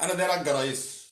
انا داير ابقى رئيس.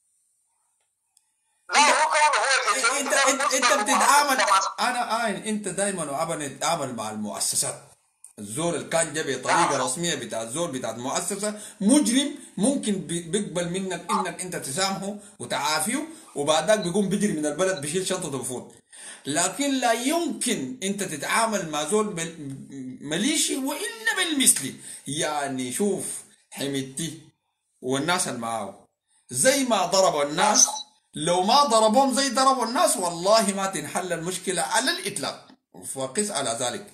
لا انت هو كونه هو الجنسية انت ده انت, انت بيصدر بتتعامل. مؤسسة. انت دايما وابدا تتعامل مع المؤسسات. الزول اللي كان جاي بطريقه نعم. رسميه بتاع الزول بتاع المؤسسه مجرم، ممكن بيقبل منك انك انت تسامحه وتعافيه، وبعدك بيقوم بيجري من البلد بيشيل شنطته وبفوت. لكن لا يمكن انت تتعامل مع زول مليشي والا بالمثلي. يعني شوف حميدتي والناس اللي معاه زي ما ضربوا نعم. الناس، لو ما ضربوهم زي ضربوا الناس والله ما تنحل المشكله على الاطلاق. وقس على ذلك.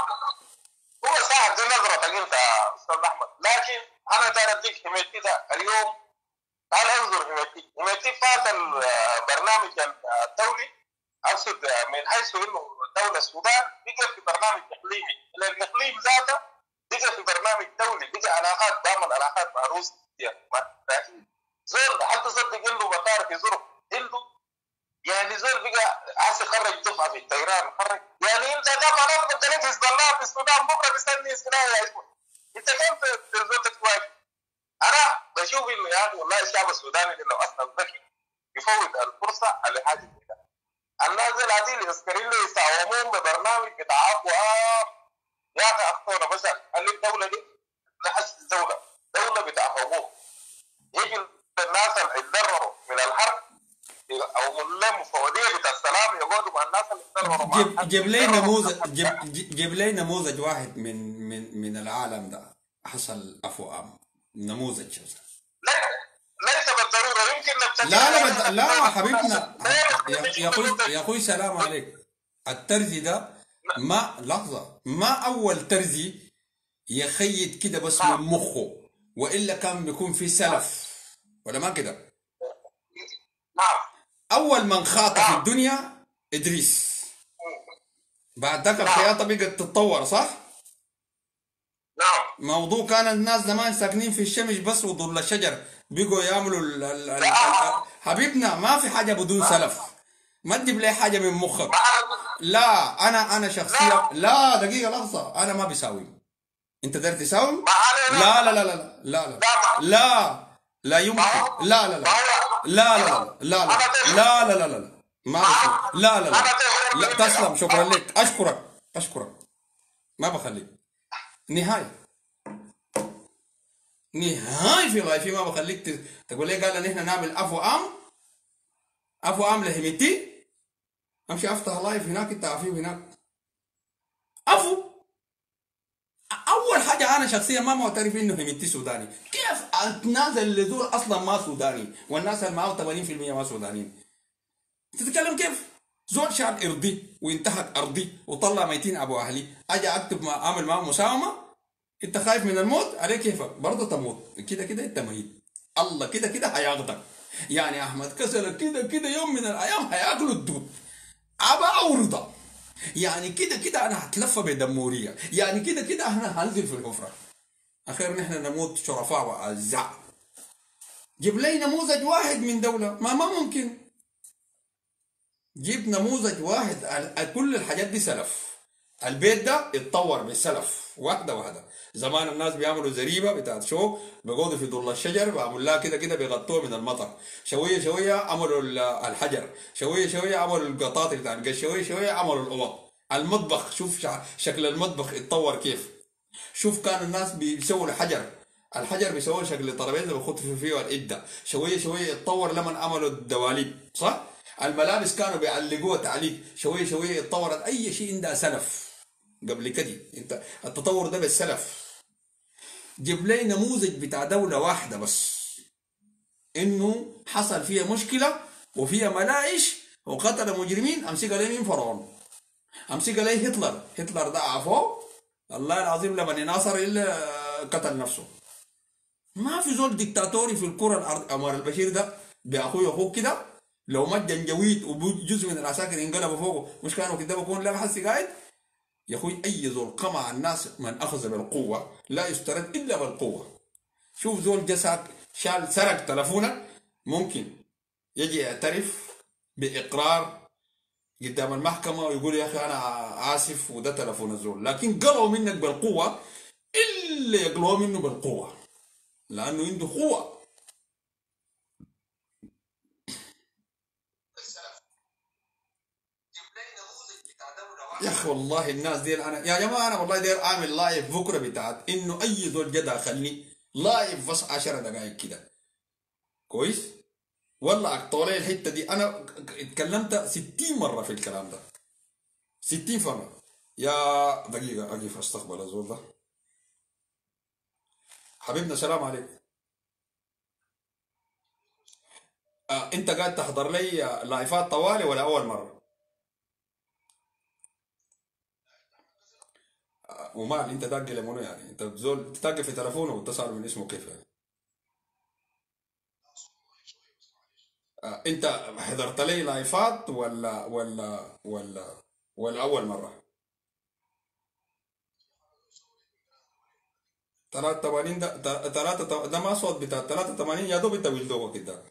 هو صاحب دي نظرتك انت يا استاذ احمد، لكن انا داير اديك حمايتي ده اليوم. تعال انظر حمايتي فات البرنامج الدولي، اقصد من حيث انه دوله السودان بقى في برنامج اقليمي، الاقليم ذاته بقى في برنامج دولي، بقى علاقات بعمل علاقات مع روسيا. زول هل تصدق انه مطار في ظروف عنده؟ يعني زول بقى عايز يخرج دفعه في الطيران، خرج يعني انت ده معناته انت لك حزب الله في السودان بكره مستني استثناء يا اسود. انت كيف زول تتواجه؟ انا بشوف انه يعني والله الشعب السوداني لو اصلا ذكي يفوت الفرصه على حاجه كده. الناس دي العديل العسكريين اللي يساومون ببرنامج بتاع ابواب يا اخي اخطونا بس قال لي الدوله دي نحس الدوله دوله بتاع حقوق. يجي الناس اللي يتضرروا من الحرب او من لهم مفوضيه بتاع السلام يقعدوا مع الناس اللي يتضرروا مع الحرب جيب لي يتضرروا من نموذج، الحرب. جيب لي نموذج واحد من العالم ده حصل عفو عام. نموذج شو. ليس بالضروره يمكن نبتدئ لا على لا الدوله حبيبنا. يا اخوي السودانيه. يا اخوي سلام عليك. الترزي ده ما لحظة، ما أول ترزي يخيد كده بس من نعم. مخه، وإلا كان بيكون في سلف ولا ما كده. نعم. أول من خاطف في نعم. الدنيا إدريس. بعد ذاك نعم. الخياطة بقت تتطور صح؟ نعم. موضوع كان الناس زمان ساكنين في الشمس بس وظل الشجر بيقوا يعملوا لا حبيبنا ما في حاجة بدون سلف. ما تجيب لي حاجة من مخك. ما انا لا أنا شخصيا لا لا دقيقة لحظة أنا ما بيساوي. أنت داير تساوي؟ ما انا لا لا لا لا لا لا لا لا لا ما يمكن. هو لا لا لا ما هو لا لا لا لا انا لا لا لا لا لا ما بسمع. لا لا لا انا لا تسلم شكرا لك أشكرك أشكرك. ما بخليك نهاية نهاية في لايفي ما بخليك تقول لي قال ان احنا نعمل افو ام لهمتي. امشي افتح لايف هناك انت عارفين هناك افو. اول حاجه انا شخصيا ما معترف انه همتي سوداني. كيف اتنازل لزول اصلا ما سوداني والناس اللي معاه 80% ما سودانيين؟ تتكلم كيف؟ زول شعب ارضي وانتهك ارضي وطلع ميتين ابو اهلي، اجي اكتب اعمل معاه مساومه. انت خايف من الموت عليك كيفك برضه تموت كده كده انت ميت. الله كده كده هياخدك. يعني احمد كسل كده كده يوم من الايام هياكلوا الدود ابا او رضا. يعني كده كده انا هتلفى بدموريه. يعني كده كده انا هنزل في الحفره. اخيرا نحن نموت شرفاء واعزاء. جيب لي نموذج واحد من دوله ما ممكن. جيب نموذج واحد. كل الحاجات دي سلف. البيت ده اتطور بالسلف واحده واحده. زمان الناس بيعملوا زريبه بتاعت شو بيقعدوا في ظل الشجر بيعملوا لها كده كده بيغطوها من المطر. شويه شويه عملوا الحجر. شويه شويه عملوا القطاط بتاع القش. شويه شويه عملوا الاوض. المطبخ شوف شكل المطبخ اتطور كيف. شوف كان الناس بيسووا الحجر بيسووا شكل طرابيزه بيخطوا فيه العده. شويه شويه اتطور لما عملوا الدواليب صح. الملابس كانوا بيعلقوها تعليق. شويه شويه اتطورت. اي شيء عندها سلف قبل كده. انت التطور ده بالسلف. جيب لي نموذج بتاع دوله واحده بس انه حصل فيها مشكله وفيها ملائش وقتل مجرمين. امسك لي مين؟ فرعون. امسك لي هتلر ده عفوه الله العظيم لما يناصر الا قتل نفسه. ما في زول ديكتاتوري في الكره الارض. عمر البشير ده باخوه كده لو مات جنجويد وجزء من العساكر انقلبوا فوقه مش كانوا كده بكون لا حسي قاعد. يا اخوي اي زول قمع الناس من اخذ بالقوه لا يسترد الا بالقوه. شوف زول جسك شال سرق تلفونك ممكن يجي يعترف باقرار قدام المحكمه ويقول يا اخي انا اسف وده تلفون الزول. لكن قلعوا منك بالقوه الا يقلعوا منه بالقوه لانه عنده قوه. يا اخي والله الناس دي انا يا جماعه انا والله داير اعمل لايف بكره بتاعت انه اي زول جا داخلني لايف بس 10 دقائق كده كويس. والله اقطولي الحته دي انا اتكلمت 60 مره في الكلام ده 60 مره. يا دقيقه اقف استقبل الزول ده. حبيبنا سلام عليكم. انت قاعد تحضر لي لايفات طوالي ولا اول مره؟ ومال انت داق لمنو يعني؟ انت زول تتاقف في تلفونه واتصل من اسمه كيف يعني؟ انت حضرت لي لايفات ولا اول مره؟ 83 ده ما صوت بتاع 83 يا دوب انت ولدوه كده.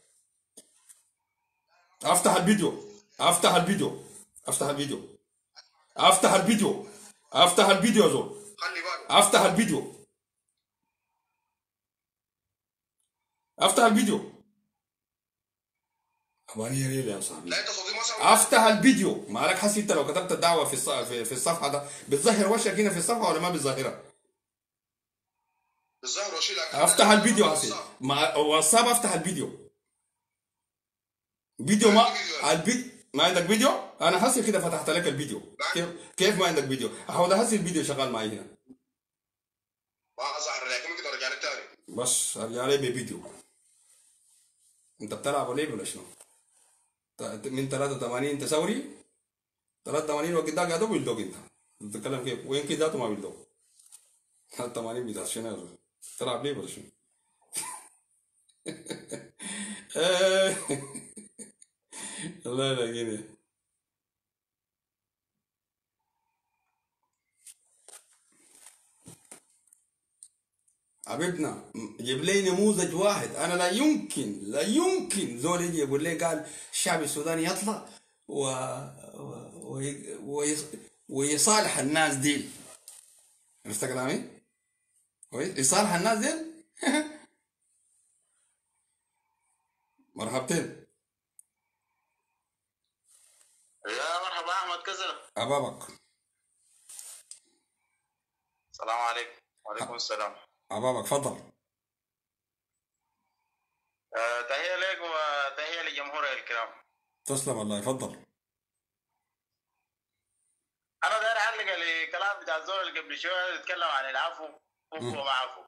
افتح الفيديو افتح الفيديو افتح الفيديو افتح الفيديو افتح الفيديو يا زول. خلي بالك. افتح الفيديو افتح الفيديو. أمانية ريل يا صاحبي. لا انت صديق مثلا. افتح الفيديو مالك حسي انت لو كتبت الدعوه في الصفحه ده بتظهر وشك هنا في الصفحه ولا ما بتظهرها؟ الظاهر وشيل افتح الفيديو حسي مع واتساب. افتح الفيديو فيديو ما الفيديو ما عندك فيديو. انا حسي كده فتحت لك الفيديو. كيف ما عندك فيديو؟ احاول حسي الفيديو شغال معي هنا. ما ظهر لك ممكن ارجع لك تاني. بس ارجع لي بفيديو. انت بتلعب ولا شنو؟ من 83 انت ثوري 83 وقت ده قاعد ولدوك انت بتتكلم كيف؟ وين كده ذاته ما ولدوك 83 بتاع شنو يا زلمه؟ تلعب ليه ولا شنو؟ الله يلاقيني. حبيبنا جيب لي نموذج واحد. انا لا يمكن زول يجي يقول لي قال الشعب السوداني يطلع و... ويص... ويصالح الناس دي. عرفت كلامي؟ كويس يصالح الناس دي. مرحبتين. يا مرحبا احمد كذا. أبابك. السلام عليكم. وعليكم السلام. أبابك فضل. تحية لك وتحية لجمهورك الكرام. تسلم الله يفضل. انا داير اعلق الكلام بتاع الزول اللي قبل شويه يتكلم عن العفو وما عفو.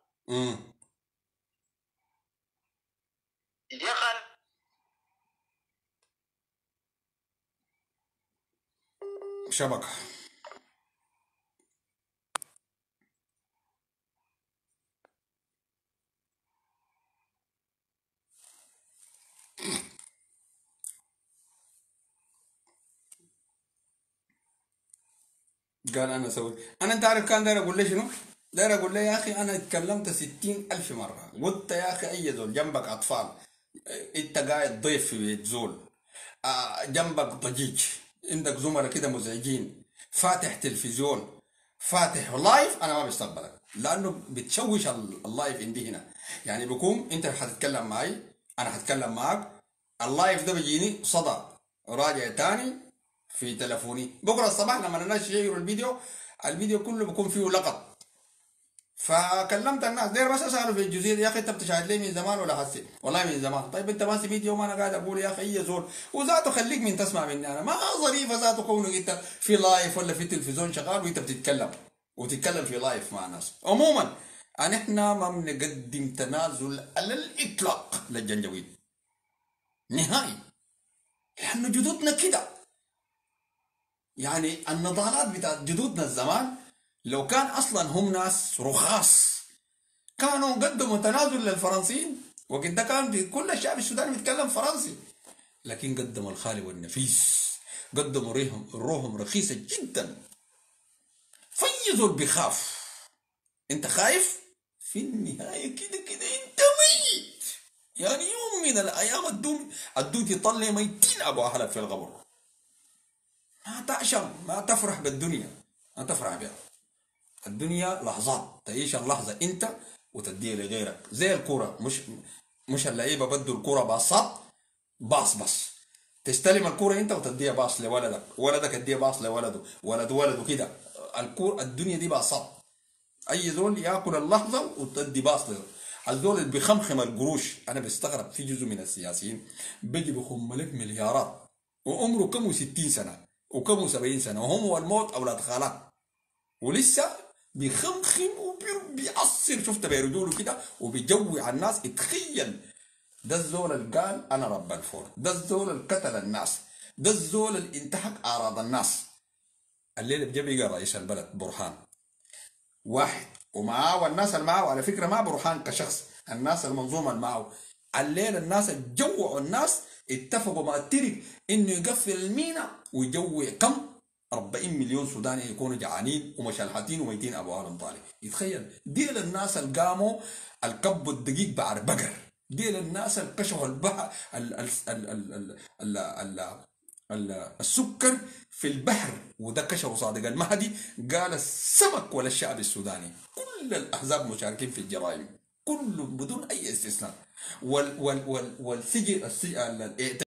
يا اخي شبكة. قال انا سويت. انا انت عارف كان داير اقول لي شنو؟ داير اقول لي يا اخي انا اتكلمت 60,000 مرة. قلت يا اخي اي زول جنبك اطفال انت قاعد ضيف في بيت زول جنبك ضجيج عندك زملاء كده مزعجين فاتح تلفزيون فاتح لايف انا ما بستقبلك لانه بتشوش اللايف عندي هنا. يعني بكون انت حتتكلم معي انا حتكلم معك اللايف ده بيجيني صدى راجع تاني في تلفوني بكره الصباح لما الناس يشيروا الفيديو كله بيكون فيه لقط. فكلمت الناس داير بس اساله في الجزئيه دي يا اخي انت بتشاهد لي من زمان ولا حسي؟ والله من زمان. طيب انت ماسي فيديو ما انا قاعد اقول يا اخي اي زول وذاته خليك من تسمع مني انا ما ظريفه ذاته كونك انت في لايف ولا في تلفزيون شغال وانت بتتكلم وتتكلم في لايف مع ناس. عموما احنا ما بنقدم تنازل على الاطلاق للجنجويد نهائي لانه جدودنا كده. يعني النضالات بتاعت جدودنا الزمان لو كان اصلا هم ناس رخاص كانوا قدموا تنازل للفرنسيين وقت ده كان كل الشعب السوداني بيتكلم فرنسي. لكن قدموا الخالي والنفيس قدموا روحهم رخيصة جدا. فيزول بيخاف انت خايف في النهاية كده انت ميت. يعني يوم من الايام الدود يطلع ميتين ابو اهلك في القبر. ما تعشم ما تفرح بالدنيا ما تفرح بها. الدنيا لحظات تعيش اللحظة انت وتديها لغيرك زي الكرة. مش اللعيبة بدوا الكرة باصات باص تستلم الكوره انت وتديها باص لولدك، ولدك يديها باص لولده، ولد ولده كده. الكوره الدنيا دي باصات. اي زول ياكل اللحظه وتدي باص له. الزول اللي بيخمخم القروش، انا بستغرب في جزء من السياسيين بيجي بيخم لك مليارات وعمره كم 60 سنه وكم 70 سنه، وهم والموت اولاد خالات، ولسه بيخمخم وبيعصر، شفت بيرجوله كده وبيجوع على الناس. اتخيل ده الزول اللي قال انا رب الفور، ده الزول اللي قتل الناس، ده الزول اللي انتهك اعراض الناس. الليله بيجي بقى رئيس البلد برهان واحد ومعاه، والناس اللي معاه على فكره ما برهان كشخص، الناس المنظومه اللي معاه. الليله الناس اللي جوعوا الناس اتفقوا مع الترك انه يقفل المينا ويجوع كم 40 مليون سوداني يكونوا جعانين ومشلحتين وميتين ابوالهم طالع. يتخيل ديل الناس اللي قاموا الكبوا الدقيق بعر بقر، ديل الناس اللي كشفوا البحر السكر في البحر، وده كشفه صادق المهدي قال السمك ولا الشعب السوداني. كل الاحزاب مشاركين في الجرائم كله بدون اي استثناء. والسجن